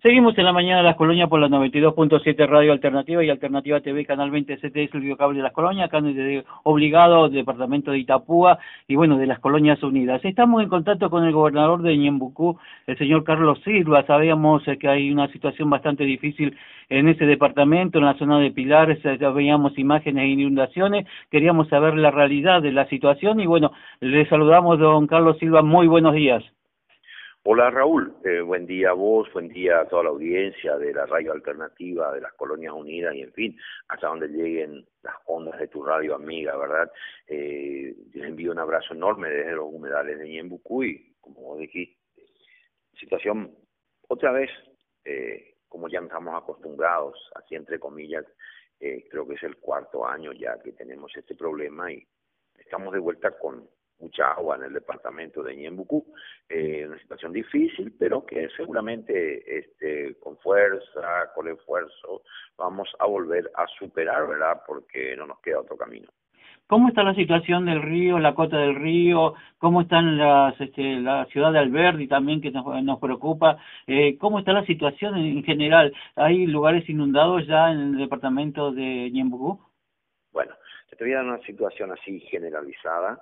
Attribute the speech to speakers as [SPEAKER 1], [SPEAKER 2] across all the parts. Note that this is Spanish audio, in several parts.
[SPEAKER 1] Seguimos en la mañana de Las Colonias por la 92.7 Radio Alternativa y Alternativa TV, Canal 20 CTS, el videocable de Las Colonias, acá desde Obligado, departamento de Itapúa y bueno, de Las Colonias Unidas. Estamos en contacto con el gobernador de Ñembucú, el señor Carlos Silva. Sabíamos que hay una situación bastante difícil en ese departamento, en la zona de Pilar, ya veíamos imágenes de inundaciones, queríamos saber la realidad de la situación y bueno, le saludamos, don Carlos Silva, muy buenos días.
[SPEAKER 2] Hola Raúl, buen día a vos, buen día a toda la audiencia de la radio alternativa de Las Colonias Unidas y en fin, hasta donde lleguen las ondas de tu radio amiga, ¿verdad? Les envío un abrazo enorme desde los humedales de Ñembucú y, como vos dijiste, situación otra vez, como ya estamos acostumbrados, así entre comillas, creo que es el cuarto año ya que tenemos este problema y estamos de vuelta con mucha agua en el departamento de Ñembucú, una situación difícil, pero que seguramente con fuerza, con esfuerzo, vamos a volver a superar, ¿verdad? Porque no nos queda otro camino.
[SPEAKER 1] ¿Cómo está la situación del río, la cota del río? ¿Cómo están la ciudad de Alberdi también que nos preocupa? ¿Cómo está la situación en general? ¿Hay lugares inundados ya en el departamento de Ñembucú?
[SPEAKER 2] Bueno, te voy a dar una situación así generalizada.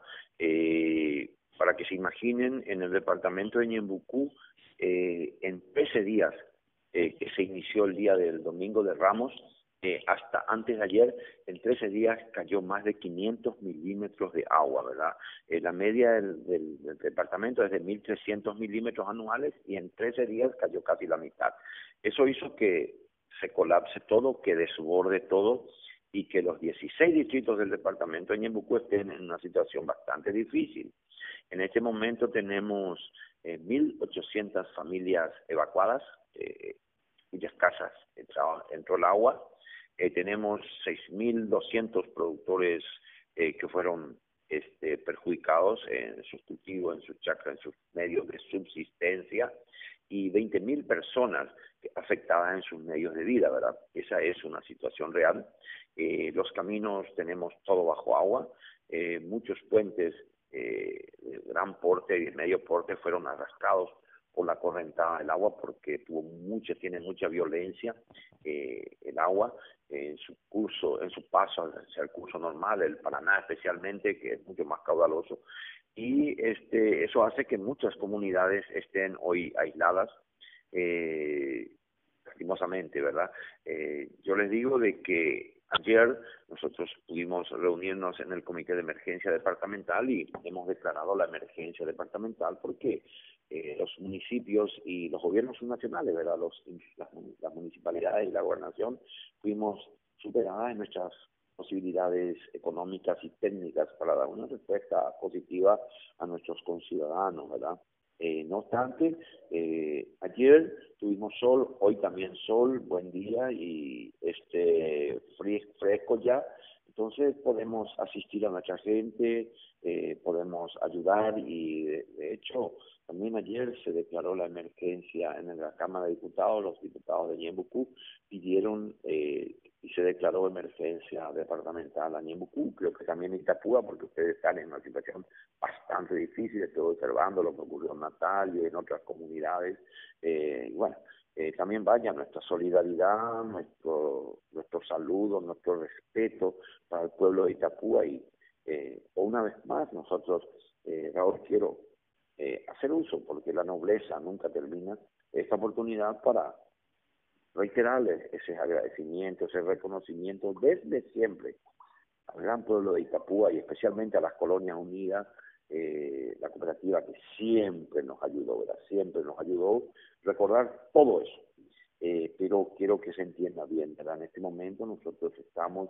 [SPEAKER 2] Para que se imaginen, en el departamento de Ñembucú, en 13 días, que se inició el día del Domingo de Ramos, hasta antes de ayer, en 13 días cayó más de 500 milímetros de agua, ¿verdad? La media del departamento es de 1.300 milímetros anuales y en 13 días cayó casi la mitad. Eso hizo que se colapse todo, que desborde todo, y que los 16 distritos del departamento de Ñembucú estén en una situación bastante difícil. En este momento tenemos 1.800 familias evacuadas, cuyas casas entró el agua. Tenemos 6.200 productores que fueron perjudicados en sus cultivos, en sus chacras, en sus medios de subsistencia, y 20.000 personas afectadas en sus medios de vida, ¿verdad? Esa es una situación real. Los caminos tenemos todo bajo agua, muchos puentes de gran porte y de medio porte fueron arrastrados por la correntada del agua porque tiene mucha violencia el agua en su curso, en su paso hacia el curso normal, el Paraná especialmente, que es mucho más caudaloso, y eso hace que muchas comunidades estén hoy aisladas, lastimosamente, ¿verdad? Yo les digo de que ayer nosotros pudimos reunirnos en el Comité de Emergencia Departamental y hemos declarado la emergencia departamental porque los municipios y los gobiernos nacionales, ¿verdad? Las municipalidades y la gobernación fuimos superadas en nuestras posibilidades económicas y técnicas para dar una respuesta positiva a nuestros conciudadanos, ¿verdad? No obstante, ayer tuvimos sol, hoy también sol, buen día y fresco ya, entonces podemos asistir a nuestra gente, podemos ayudar y de hecho también ayer se declaró la emergencia en la Cámara de Diputados. Los diputados de Ñembucú pidieron y se declaró emergencia departamental a Ñembucú, creo que también en Itapúa, porque ustedes están en una situación bastante difícil. Estoy observando lo que ocurrió en Natal y en otras comunidades. Y bueno, también vaya nuestra solidaridad, nuestro saludo, nuestro respeto para el pueblo de Itapúa y una vez más nosotros, Raúl, quiero hacer uso, porque la nobleza nunca termina, esta oportunidad para reiterarles ese agradecimiento, ese reconocimiento desde siempre al gran pueblo de Itapúa y especialmente a las Colonias Unidas, la cooperativa que siempre nos ayudó, ¿verdad? Siempre nos ayudó, recordar todo eso. Pero quiero que se entienda bien, ¿verdad? En este momento nosotros estamos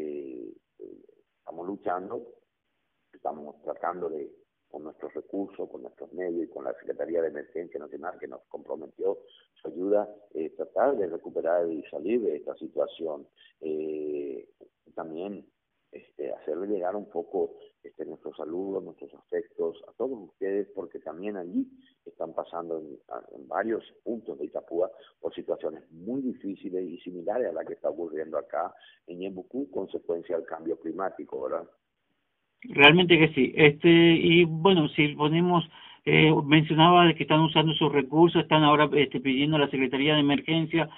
[SPEAKER 2] luchando, estamos tratando de, con nuestros recursos, con nuestros medios y con la Secretaría de Emergencia Nacional que nos comprometió su ayuda, tratar de recuperar y salir de esta situación. También hacerle llegar un poco nuestros saludos, nuestros afectos a todos ustedes, porque también allí están pasando en varios puntos de Itapúa por situaciones muy difíciles y similares a la que está ocurriendo acá en Ñembucú, consecuencia del cambio climático, ¿verdad?
[SPEAKER 1] Realmente que sí. Y bueno, si ponemos Mencionaba de que están usando sus recursos, están ahora pidiendo a la Secretaría de Emergencia.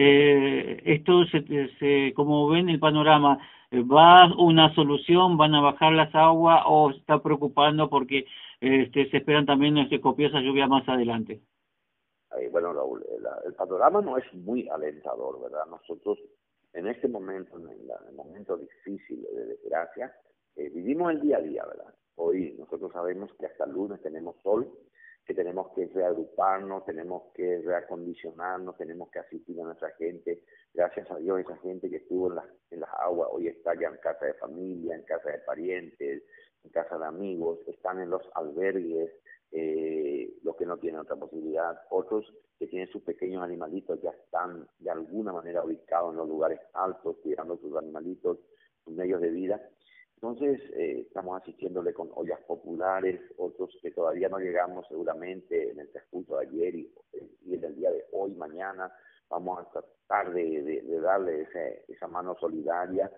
[SPEAKER 1] Esto, como ven el panorama, ¿va una solución? ¿Van a bajar las aguas o se está preocupando porque se esperan también copiosas lluvias más adelante?
[SPEAKER 2] Bueno, Raúl, el panorama no es muy alentador, ¿verdad? Nosotros en este momento, en el momento difícil de desgracia, vivimos el día a día, ¿verdad? Hoy nosotros sabemos que hasta el lunes tenemos sol, que tenemos que reagruparnos, tenemos que reacondicionarnos, tenemos que asistir a nuestra gente. Gracias a Dios, esa gente que estuvo en las aguas hoy está ya en casa de familia, en casa de parientes, en casa de amigos, están en los albergues, los que no tienen otra posibilidad, otros que tienen sus pequeños animalitos ya están de alguna manera ubicados en los lugares altos, cuidando sus animalitos, sus medios de vida. Entonces, estamos asistiéndole con ollas populares, otros que todavía no llegamos seguramente en el transcurso de ayer y en el día de hoy, mañana, vamos a tratar de darle esa mano solidaria.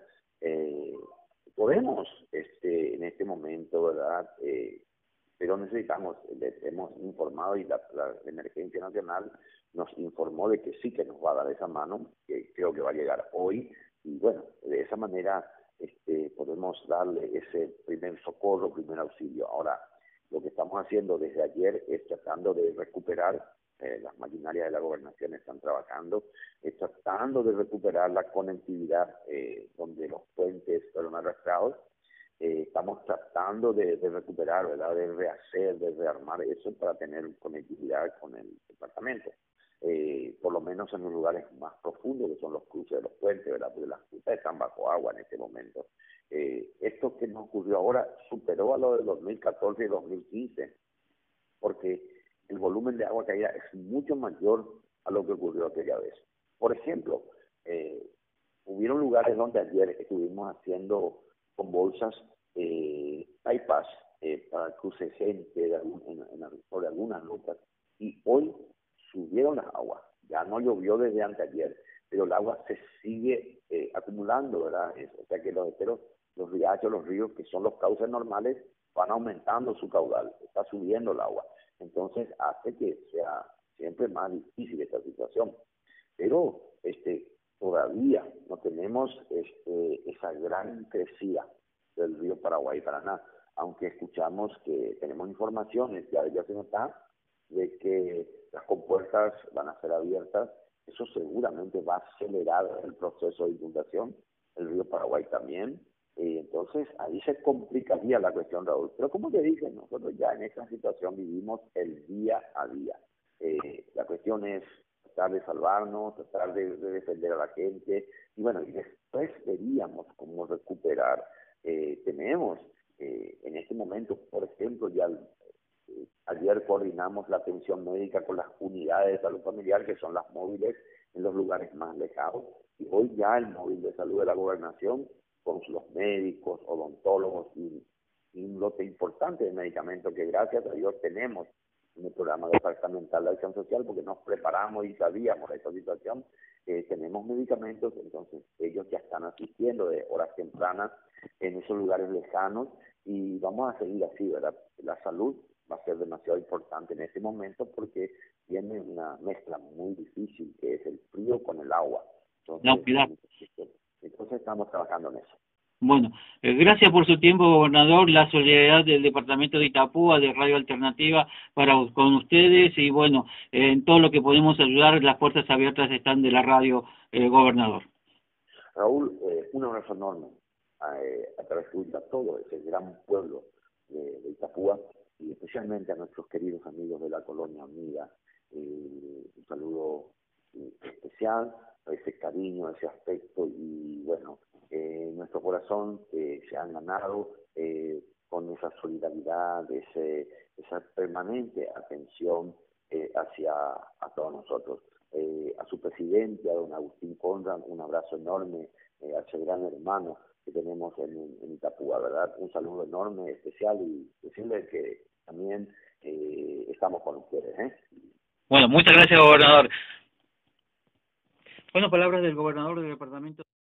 [SPEAKER 2] Podemos, en este momento, ¿verdad?, pero necesitamos, les hemos informado y la Emergencia Nacional nos informó de que sí que nos va a dar esa mano, que creo que va a llegar hoy, y bueno, de esa manera podemos darle ese primer socorro, primer auxilio. Ahora, lo que estamos haciendo desde ayer es tratando de recuperar, las maquinarias de la gobernación están trabajando, tratando de recuperar la conectividad donde los puentes fueron arrastrados. Estamos tratando de recuperar, ¿verdad?, de rehacer, de rearmar eso para tener conectividad con el departamento. Por lo menos en los lugares más profundos, que son los cruces de los puentes, ¿verdad?, porque las rutas están bajo agua en este momento. Esto que nos ocurrió ahora superó a lo de 2014 y 2015, porque el volumen de agua caída es mucho mayor a lo que ocurrió aquella vez. Por ejemplo, hubieron lugares donde ayer estuvimos haciendo con bolsas bypass para el cruce gente sobre algunas rutas, y hoy subieron las aguas. Ya no llovió desde anteayer, pero el agua se sigue acumulando, ¿verdad? O sea que los riachos, los ríos, que son los cauces normales, van aumentando su caudal, está subiendo el agua. Entonces hace que sea siempre más difícil esta situación. Pero todavía no tenemos esa gran crecida del río Paraguay y Paraná, aunque escuchamos que tenemos informaciones, ya se nota, de que las compuertas van a ser abiertas. Eso seguramente va a acelerar el proceso de inundación, el río Paraguay también. Entonces ahí se complicaría la cuestión, Raúl. Pero como te dije, nosotros ya en esta situación vivimos el día a día. La cuestión es tratar de salvarnos, tratar de defender a la gente, y bueno, y después veríamos cómo recuperar. Tenemos en este momento, por ejemplo, ya ayer coordinamos la atención médica con las unidades de salud familiar, que son las móviles en los lugares más lejanos, y hoy ya el móvil de salud de la gobernación, con los médicos, odontólogos y un lote importante de medicamentos que gracias a Dios tenemos en el programa departamental de acción social, porque nos preparamos y sabíamos de esta situación. Tenemos medicamentos, entonces ellos ya están asistiendo de horas tempranas en esos lugares lejanos, y vamos a seguir así, ¿verdad? La salud va a ser demasiado importante en este momento porque tiene una mezcla muy difícil, que es el frío con el agua. Entonces estamos trabajando en eso.
[SPEAKER 1] Bueno, gracias por su tiempo, gobernador, la solidaridad del departamento de Itapúa, de Radio Alternativa, con ustedes, y bueno, en todo lo que podemos ayudar, las puertas abiertas están de la radio, gobernador.
[SPEAKER 2] Raúl, un abrazo enorme a través de todo ese gran pueblo de Itapúa, y especialmente a nuestros queridos amigos de la Colonia Unida. Un saludo especial, ese cariño, ese aspecto, y bueno, nuestro corazón se han ganado con esa solidaridad, esa permanente atención hacia a todos nosotros. A su presidente, a don Agustín Conrad, un abrazo enorme, a ese gran hermano que tenemos en Itapúa, ¿verdad? Un saludo enorme, especial, y decirle que también estamos con ustedes.
[SPEAKER 1] Bueno, muchas gracias, gobernador. Bueno, palabras del gobernador del departamento.